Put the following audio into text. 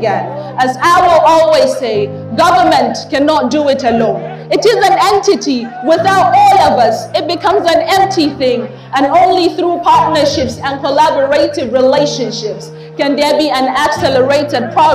again. As I will always say, government cannot do it alone. It is an entity. Without all of us, it becomes an empty thing. And only through partnerships and collaborative relationships can there be an accelerated progress